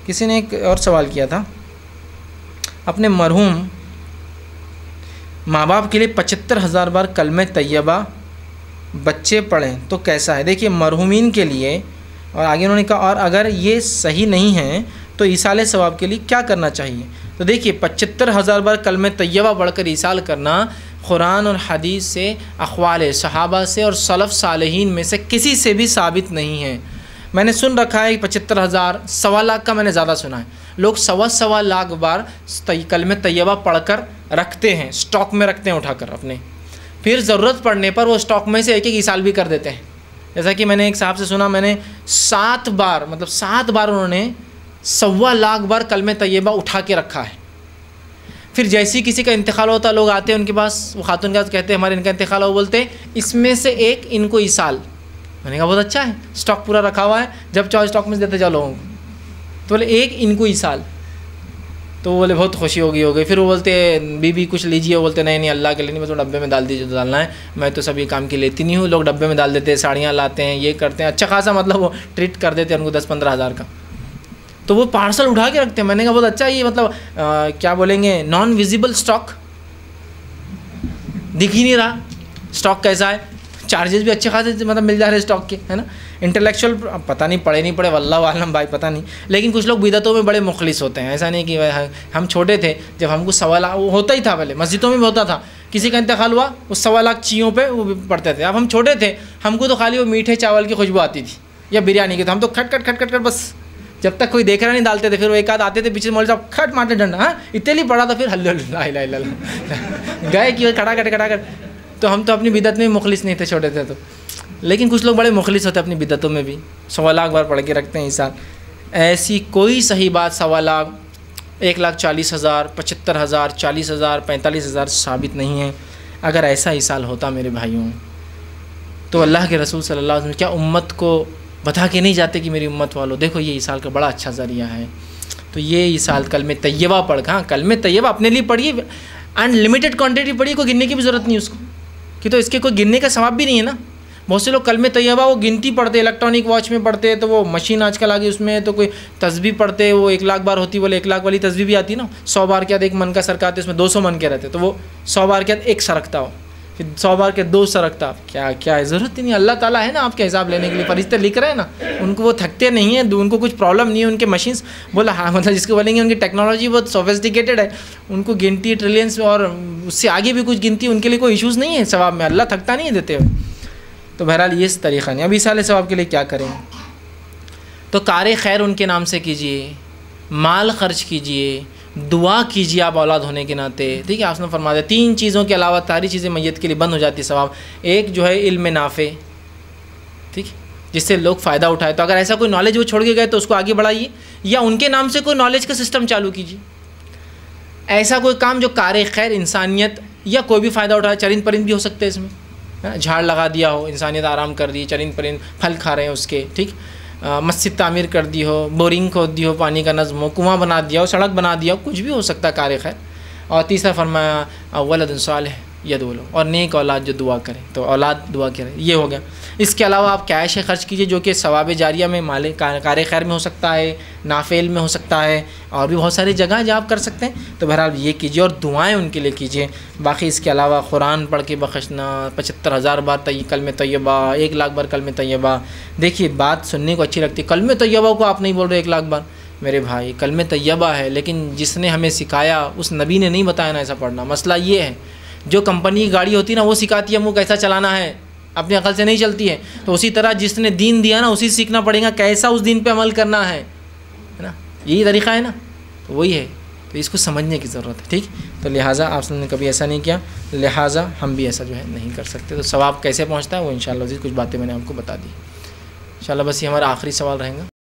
کسی نے ایک اور سوال کیا تھا، اپنے مرحوم ماں باپ کے لیے 75,000 بار کلمہ طیبہ بچے پڑھیں تو کیسا ہے؟ دیکھیے مرحومین کے لیے، اور آگے انہوں نے کہا اور اگر یہ صحیح نہیں ہے تو ایصال ثواب کے لیے کیا کرنا چاہیے؟ تو دیکھیے 75,000 بار کلمہ طیبہ پڑھ کر ایصال کرنا قرآن اور حدیث سے، اقوال صحابہ سے اور سلف صالحین میں سے کسی سے بھی ثابت نہیں ہے۔ میں نے سن رکھا ہے 75,000، 1.25 لاکھ کا میں نے زیادہ سنا ہے، لوگ 1.25 لاکھ بار کلمہ طیبہ پڑھ کر رکھتے ہیں، اسٹاک میں رکھتے ہیں اٹھا کر اپنے، پھر ضرورت پڑنے پر وہ اسٹاک میں سے ایک ایک ایصال بھی کر دیتے ہیں۔ جیسا کہ میں نے ایک صاحب سے سنا، میں نے 7 بار انہوں نے 1.25 لاکھ بار کلمہ طیبہ اٹھا کے رکھا ہے۔ پھر جیسی کسی کا انتقال ہوتا لوگ آتے ہیں ان کے پاس، وہ خاتون کے پاس کہتے ہیں ہمارے ان کا انتقال ہو، بولتے ہیں اس میں سے ایک ان کو ایصال۔ میں نے کہا بہت اچھا ہے، اسٹاک پورا رکھا ہوا ہے، جب چاہو اسٹاک میں سے دیتے جاؤ لوگوں کو۔ تو بولے ایک ان کو ایصال، تو وہ بولے بہت خوشی ہو گئی۔ پھر وہ بولتے بی کچھ لیجیے، وہ بولتے نہیں اللہ کے لیے نہیں، بس وہ ڈبے میں ڈال دیجیے جو ڈالنا ہے، میں تو سب یہ کام کی لیتی نہیں ہوں۔ لوگ ڈبے میں ڈال دیتے ہیں، ساڑیاں لاتے ہیں، یہ کرتے ہیں، اچھا خاصا مطلب وہ ٹریٹ کر دیتے ہیں ان کو 10-15 ہزار کا، تو وہ پارسل اٹھا کے رکھتے ہیں۔ میں نے کہا بہت اچھا، یہ مطلب کیا بولیں گے، نان ویزیبل اسٹاک، دکھ ہی نہیں رہا اسٹاک کیسا ہے، چارجز بھی اچھے خاصے مطلب مل جا رہے اسٹاک کے، ہے نا۔ انٹلیکچوئل پتہ نہیں پڑھے نہیں پڑھے واللہ عالم بھائی پتہ نہیں، لیکن کچھ لوگ بدعتوں میں بڑے مخلص ہوتے ہیں۔ ایسا نہیں کہ ہم چھوٹے تھے جب ہم کو 1.25 لاکھ ہوتا ہی تھا، پہلے مسجدوں میں بھی ہوتا تھا، کسی کا انتقال ہوا وہ 1.25 لاکھ چیوں پہ وہ پڑھتے تھے۔ اب ہم چھوٹے تھے، ہم کو تو خالی وہ میٹھے چاول کی خوشبو آتی تھی یا بریانی کی، تو ہم تو کھٹ کھٹ بس جب تک کوئی دیکھ رہا نہیں ڈالتے تھے۔ پھر وہ ایک آدھ آتے تھے پیچھے مولوی صاحب کھٹ مارتے ڈنڈا، ہاں اتنے ہی پڑا تھا، پھر لا الہ الا اللہ گئے کہ کھڑا کر۔ تو ہم تو اپنی بدعت میں مخلص نہیں تھے چھوٹے تھے تو، لیکن کچھ لوگ بڑے مخلص ہوتے ہیں اپنی بدعتوں میں بھی، 1.25 لاکھ بار پڑھ کے رکھتے ہیں ایصال۔ ایسی کوئی صحیح بات 1.25 لاکھ، 1,40,000، 75,000، 40,000، 45,000 ثابت نہیں ہے۔ اگر ایسا ایصال ہوتا میرے بھائیوں تو اللہ کے رسول صلی اللہ علیہ وسلم کیا امت کو بتا کے نہیں جاتے کہ میری امت والو دیکھو یہ ایصال کا بڑا اچھا ذریعہ ہے؟ تو یہ ایصال کلمہ طیبہ پڑھ، ہاں کلمہ طیبہ اپنے لیے پڑھیے، ان لمیٹڈ کوانٹٹی پڑھیے، کوئی گننے کی بھی ضرورت نہیں اس کو، کہ تو اس کے کوئی گننے کا ثواب بھی نہیں ہے نا۔ بہت سے لوگ کلمہ طیبہ وہ گنتی پڑھتے، الیکٹرانک واچ میں پڑھتے، تو وہ مشین آج کل آ گئی اس میں، تو کوئی تسبیح پڑھتے وہ 1 لاکھ بار ہوتی، بولے 1 لاکھ والی تسبیح بھی آتی نا، 100 بار کے بعد 1 من کا سرکاتے، اس میں 200 من کے رہتے، تو وہ 100 بار کے بعد 1 سرکتا ہو، پھر 100 بار کے 2 سرکتا، کیا ہے ضرورت ہی نہیں۔ اللہ تعالیٰ ہے نا آپ کے حساب لینے کے لیے، فرشتے لکھ رہے ہیں نا، ان کو وہ تھکتے نہیں ہیں، ان کو کچھ پرابلم نہیں ہے، ان کے مشینس بولا ہاں مطلب جس کو بولیں گے ان کی ٹیکنالوجی بہت سوفسٹیکیٹڈ ہے، ان کو گنتی ٹریلینس اور اس سے آگے بھی کچھ گنتی، ان کے لیے کوئی ایشوز نہیں ہے ثواب میں، اللہ تھکتا نہیں ہے دیتے ہوئے۔ تو بہرحال یہ طریقہ نہیں۔ اب ایصال ثواب کے لیے کیا کریں؟ تو کار خیر ان کے نام سے کیجئے، مال خرچ کیجئے، دعا کیجئے آپ اولاد ہونے کے ناطے، ٹھیک ہے۔ آپ نے فرما دیا 3 چیزوں کے علاوہ ساری چیزیں میت کے لیے بند ہو جاتی ثواب۔ ایک جو ہے علم نافع، ٹھیک، جس سے لوگ فائدہ اٹھائے، تو اگر ایسا کوئی نالج وہ چھوڑ کے گئے تو اس کو آگے بڑھائیے، یا ان کے نام سے کوئی نالج کا سسٹم چالو کیجیے۔ ایسا کوئی کام جو کار خیر انسانیت یا کوئی بھی فائدہ اٹھائے، چرند پرند بھی ہو سکتے ہیں اس میں، جھاڑ لگا دیا ہو، انسانیت آرام کر دی، چرند پرند پھل کھا رہے ہیں اس کے، ٹھیک، مسجد تعمیر کر دی ہو، بورنگ کھود دی ہو، پانی کا نظم ہو، کنواں بنا دیا ہو، سڑک بنا دیا ہو، کچھ بھی ہو سکتا ہے کار خیر۔ اور تیسرا فرمایا ولد صالح یدعو لہ، اور نیک اولاد جو دعا کرے، تو اولاد دعا کرے، یہ ہو گیا۔ اس کے علاوہ آپ کیش خرچ کیجئے جو کہ ثواب جاریہ میں مال کار خیر میں ہو سکتا ہے، نافع میں ہو سکتا ہے، اور بھی بہت ساری جگہ جہاں آپ کر سکتے ہیں، تو بہرحال یہ کیجئے اور دعائیں ان کے لیے کیجئے۔ باقی اس کے علاوہ قرآن پڑھ کے بخشنا، 75,000 بار کلمہ طیبہ، 1 لاکھ بار کلمہ طیبہ۔ دیکھیے بات سننے کو اچھی لگتی ہے، کلمہ طیبہ کو آپ نہیں بول رہے 1 لاکھ بار، میرے بھائی کلمہ طیبہ ہے، لیکن جس نے ہمیں سکھایا اس نبی نے نہیں بتایا نا ایسا پڑھنا۔ مسئلہ یہ ہے جو کمپنی کی گاڑی ہوتی ہے نا وہ سکھاتی ہے ہم کو کیسا چلانا ہے، اپنی عقل سے نہیں چلتی ہے، تو اسی طرح جس نے دین دیا نا اسی سیکھنا پڑے گا کیسا اس دین پہ عمل کرنا ہے نا، یہی طریقہ ہے نا، تو وہی ہے، تو اس کو سمجھنے کی ضرورت ہے، ٹھیک۔ تو لہٰذا آپ نے کبھی ایسا نہیں کیا، لہٰذا ہم بھی ایسا جو ہے نہیں کر سکتے۔ تو ثواب کیسے پہنچتا ہے وہ انشاءاللہ کچھ باتیں میں نے آپ کو بتا دی، انشاءاللہ بس یہ ہمارا آخری سوال رہے گا۔